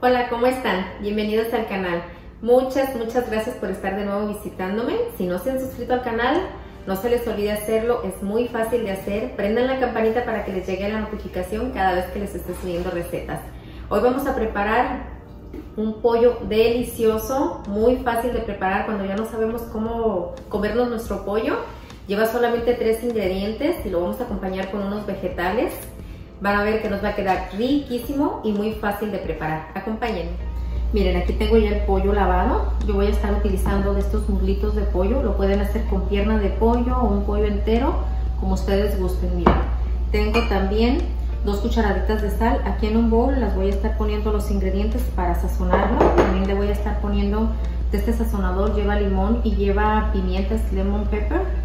Hola, ¿cómo están? Bienvenidos al canal. Muchas gracias por estar de nuevo visitándome. Si no se han suscrito al canal, no se les olvide hacerlo, es muy fácil de hacer. Prendan la campanita para que les llegue la notificación cada vez que les esté subiendo recetas. Hoy vamos a preparar un pollo delicioso, muy fácil de preparar cuando ya no sabemos cómo comernos nuestro pollo. Lleva solamente 3 ingredientes y lo vamos a acompañar con unos vegetales. Van a ver que nos va a quedar riquísimo y muy fácil de preparar. Acompáñenme. Miren, aquí tengo ya el pollo lavado. Yo voy a estar utilizando de estos muslitos de pollo. Lo pueden hacer con pierna de pollo o un pollo entero, como ustedes gusten. Miren, tengo también 2 cucharaditas de sal. Aquí en un bowl las voy a estar poniendo los ingredientes para sazonarlo. También le voy a estar poniendo de este sazonador. Lleva limón y lleva pimientas, lemon pepper.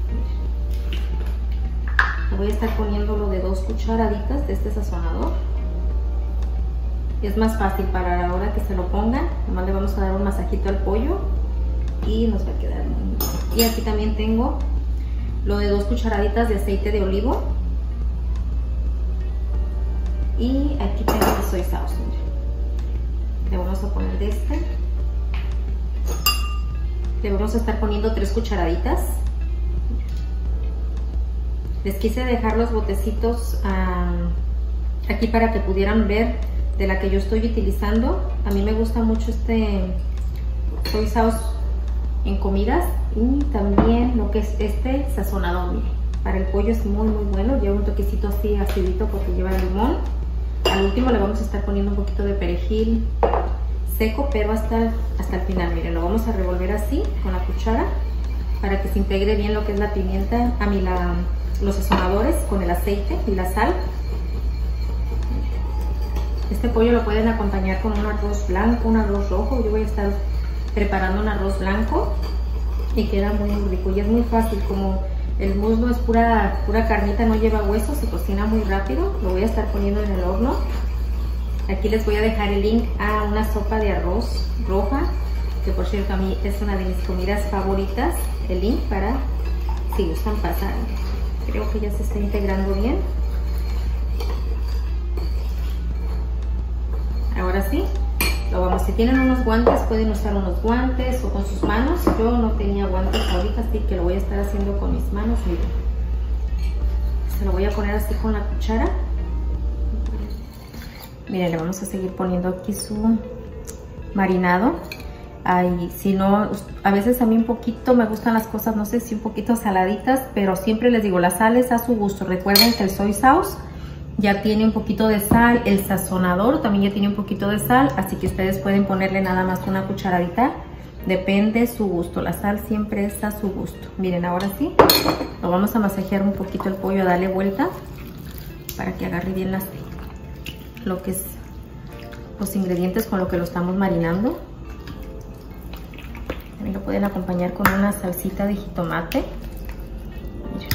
Le voy a estar poniendo lo de 2 cucharaditas de este sazonador. Es más fácil para la hora que se lo pongan. Además le vamos a dar un masajito al pollo y nos va a quedar muy bien. Y aquí también tengo lo de 2 cucharaditas de aceite de olivo. Y aquí tengo el soy sauce. Le vamos a poner de este. Le vamos a estar poniendo 3 cucharaditas. Les quise dejar los botecitos aquí para que pudieran ver de la que yo estoy utilizando. A mí me gusta mucho este soy sauce en comidas y también lo que es este sazonador. Miren, para el pollo es muy bueno. Lleva un toquecito así acidito porque lleva limón. Al último le vamos a estar poniendo un poquito de perejil seco, pero hasta el final. Miren, lo vamos a revolver así con la cuchara para que se integre bien lo que es la pimienta, los sazonadores con el aceite y la sal. Este pollo lo pueden acompañar con un arroz blanco, un arroz rojo. Yo voy a estar preparando un arroz blanco y queda muy rico y es muy fácil. Como el muslo es pura carnita, no lleva hueso, se cocina muy rápido. Lo voy a estar poniendo en el horno. Aquí les voy a dejar el link a una sopa de arroz roja, que por cierto a mí es una de mis comidas favoritas. El link para si gustan pasar. Creo que ya se está integrando bien. Ahora sí, lo vamos. Si tienen unos guantes, pueden usar unos guantes o con sus manos. Yo no tenía guantes ahorita, así que lo voy a estar haciendo con mis manos. Miren, se lo voy a poner así con la cuchara. Miren, le vamos a seguir poniendo aquí su marinado. Ay, si no, a veces a mí un poquito me gustan las cosas, no sé si un poquito saladitas, pero siempre les digo, la sal es a su gusto. Recuerden que el soy sauce ya tiene un poquito de sal, el sazonador también ya tiene un poquito de sal, así que ustedes pueden ponerle nada más una cucharadita, depende su gusto. La sal siempre es a su gusto. Miren, ahora sí, lo vamos a masajear un poquito el pollo, darle vuelta para que agarre bien lo que es los ingredientes con lo que lo estamos marinando. También lo pueden acompañar con una salsita de jitomate. Miren.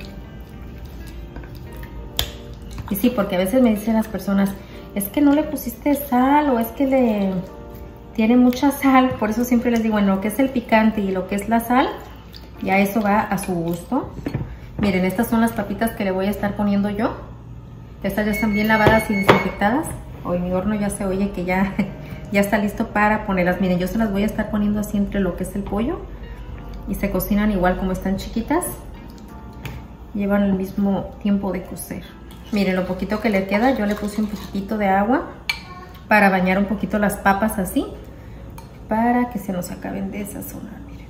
Y sí, porque a veces me dicen las personas, es que no le pusiste sal o es que tiene mucha sal. Por eso siempre les digo, en lo que es el picante y lo que es la sal, ya eso va a su gusto. Miren, estas son las papitas que le voy a estar poniendo yo. Estas ya están bien lavadas y desinfectadas. Hoy mi horno ya se oye que ya está listo para ponerlas. Miren, yo se las voy a estar poniendo así entre lo que es el pollo y se cocinan igual como están chiquitas. Llevan el mismo tiempo de cocer. Miren, lo poquito que le queda, yo le puse un poquito de agua para bañar un poquito las papas así, para que se nos acaben de sazonar. Miren.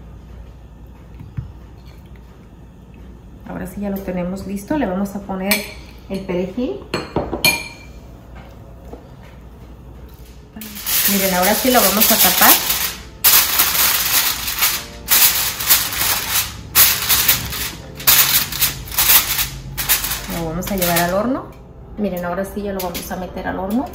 Ahora sí ya lo tenemos listo. Le vamos a poner el perejil. Miren, ahora sí lo vamos a tapar. Lo vamos a llevar al horno. Miren, ahora sí ya lo vamos a meter al horno.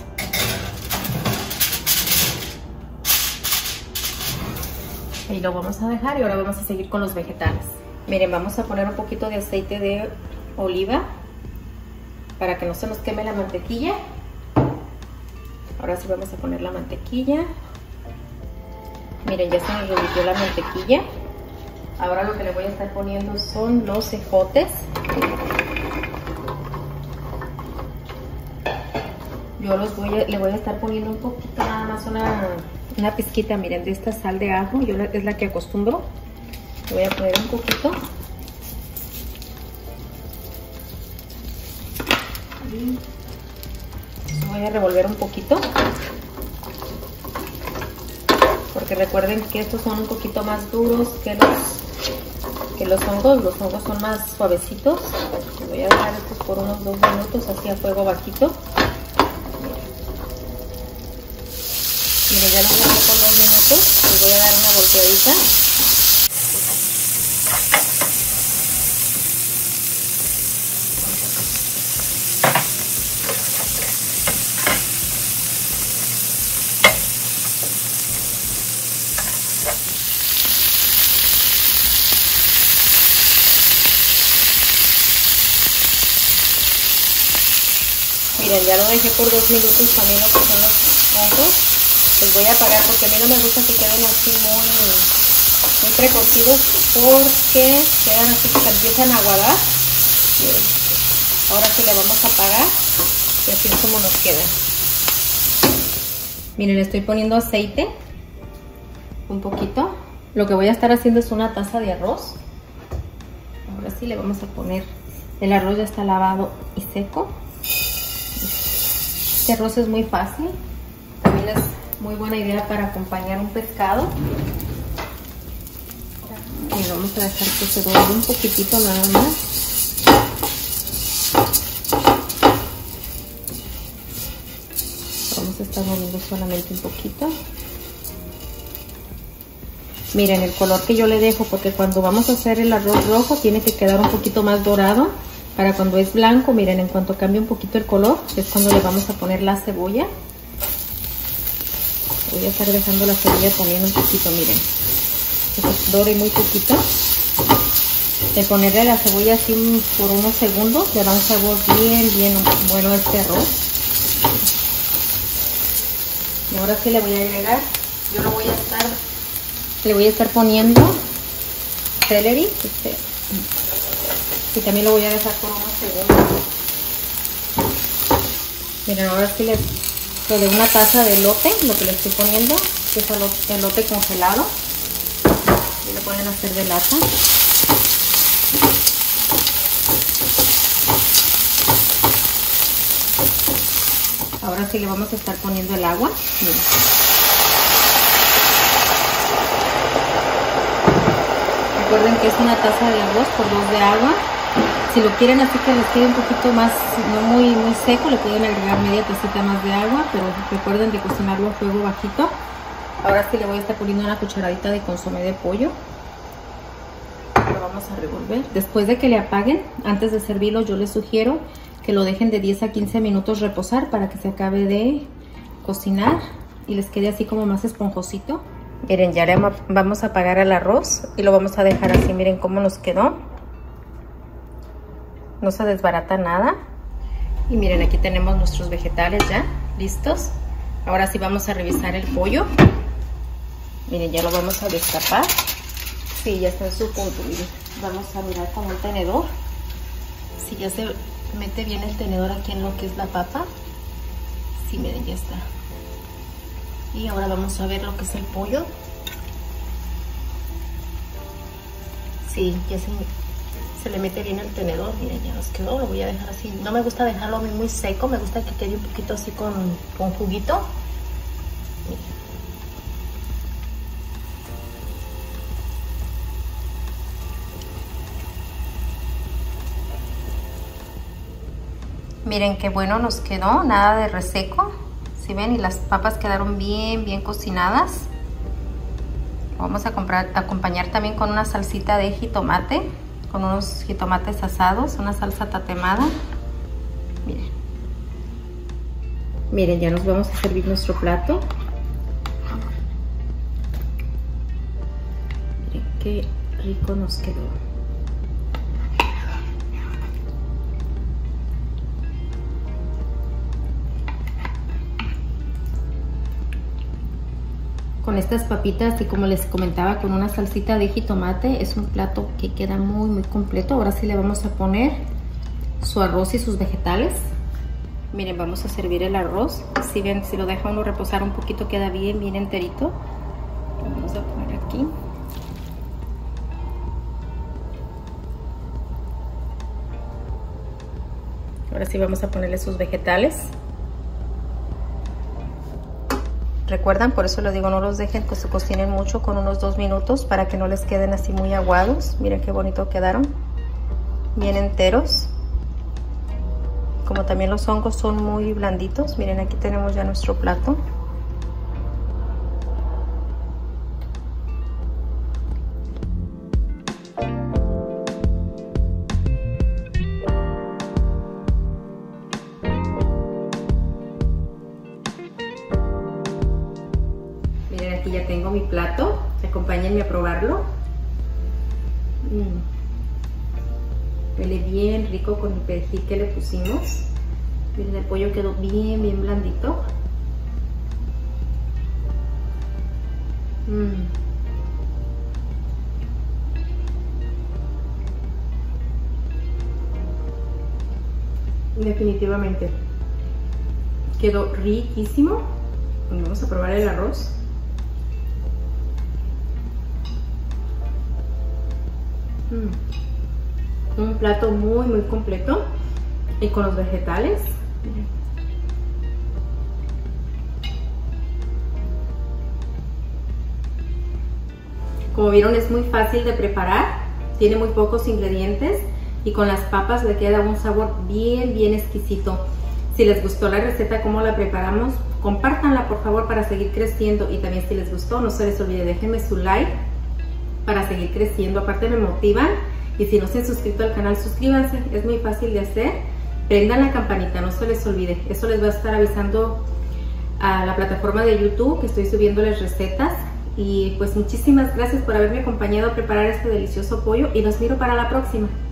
Ahí lo vamos a dejar y ahora vamos a seguir con los vegetales. Miren, vamos a poner un poquito de aceite de oliva para que no se nos queme la mantequilla. Ahora sí vamos a poner la mantequilla. Miren, ya se nos derritió la mantequilla. Ahora lo que le voy a estar poniendo son los ejotes. Yo le voy a estar poniendo un poquito, nada más una pizquita, miren, de esta sal de ajo. Es la que acostumbro. Le voy a poner un poquito. Voy a revolver un poquito. Porque recuerden que estos son un poquito más duros que los hongos. Los hongos son más suavecitos. Voy a dejar estos por unos 2 minutos así a fuego bajito. Miren, ya lo voy a dejar por 2 minutos. Les voy a dar una volteadita. Miren, ya lo dejé por 2 minutos también lo que son los hongos. Les voy a apagar porque a mí no me gusta que queden así muy precocidos, porque quedan así que se empiezan a aguadar. Miren, ahora sí le vamos a apagar y así es como nos queda. Miren, le estoy poniendo aceite, un poquito. Lo que voy a estar haciendo es una taza de arroz. Ahora sí le vamos a poner, el arroz ya está lavado y seco. Este arroz es muy fácil, también es muy buena idea para acompañar un pescado. Y vamos a dejar que se doble un poquitito nada más. Vamos a estar moviendo solamente un poquito. Miren el color que yo le dejo, porque cuando vamos a hacer el arroz rojo tiene que quedar un poquito más dorado. Para cuando es blanco, miren, en cuanto cambie un poquito el color, es cuando le vamos a poner la cebolla. Voy a estar dejando la cebolla también un poquito, miren, que se dore muy poquito. De ponerle la cebolla así por unos segundos, le da un sabor bien bueno a este arroz. Y ahora sí le voy a agregar, yo le voy a estar poniendo celery, y también lo voy a dejar por unos segundos. Miren, ahora sí le doy una taza de elote, lo que le estoy poniendo, que es elote congelado. Y lo pueden hacer de lata. Ahora sí le vamos a estar poniendo el agua. Miren. Recuerden que es una taza de arroz por 2 de agua. Si lo quieren así que les quede un poquito más, no muy seco, le pueden agregar media tacita más de agua, pero recuerden de cocinarlo a fuego bajito. Ahora sí le voy a estar poniendo una cucharadita de consomé de pollo. Lo vamos a revolver. Después de que le apaguen, antes de servirlo, yo les sugiero que lo dejen de 10 a 15 minutos reposar para que se acabe de cocinar y les quede así como más esponjosito. Miren, ya le vamos a apagar el arroz y lo vamos a dejar así. Miren cómo nos quedó. No se desbarata nada. Y miren, aquí tenemos nuestros vegetales ya listos. Ahora sí vamos a revisar el pollo. Miren, ya lo vamos a destapar. Sí, ya está en su punto. Miren, vamos a mirar con un tenedor. Sí, ya se mete bien el tenedor aquí en lo que es la papa. Sí, miren, ya está. Y ahora vamos a ver lo que es el pollo. Sí, ya se le mete bien el tenedor. Miren, ya nos quedó. Lo voy a dejar así. No me gusta dejarlo a mí muy seco. Me gusta que quede un poquito así con juguito. Miren qué bueno nos quedó. Nada de reseco. ¿Sí ven? Y las papas quedaron bien cocinadas. Vamos a acompañar también con una salsita de jitomate, con unos jitomates asados, una salsa tatemada. Miren. Miren, ya nos vamos a servir nuestro plato. Miren qué rico nos quedó. Con estas papitas y como les comentaba, con una salsita de jitomate, es un plato que queda muy completo. Ahora sí le vamos a poner su arroz y sus vegetales. Miren, vamos a servir el arroz. Si ven, si lo deja uno reposar un poquito, queda bien enterito. Vamos a poner aquí. Ahora sí vamos a ponerle sus vegetales. Recuerdan, por eso les digo, no los dejen que se cocinen mucho, con unos 2 minutos para que no les queden así muy aguados. Miren qué bonito quedaron, bien enteros. Como también los hongos son muy blanditos, miren, aquí tenemos ya nuestro plato. Miren, aquí ya tengo mi plato, acompáñenme a probarlo. Huele bien rico con el perejil que le pusimos. Miren, el pollo quedó bien blandito. Definitivamente quedó riquísimo. Vamos a probar el arroz. Un plato muy completo y con los vegetales. Como vieron, es muy fácil de preparar, tiene muy pocos ingredientes y con las papas le queda un sabor bien exquisito. Si les gustó la receta, cómo la preparamos, compártanla por favor para seguir creciendo, y también si les gustó, no se les olvide, déjenme su like para seguir creciendo. Aparte me motivan. Y si no se han suscrito al canal, suscríbanse, es muy fácil de hacer. Prendan la campanita, no se les olvide. Eso les va a estar avisando a la plataforma de YouTube que estoy subiéndoles recetas. Y pues muchísimas gracias por haberme acompañado a preparar este delicioso pollo y los miro para la próxima.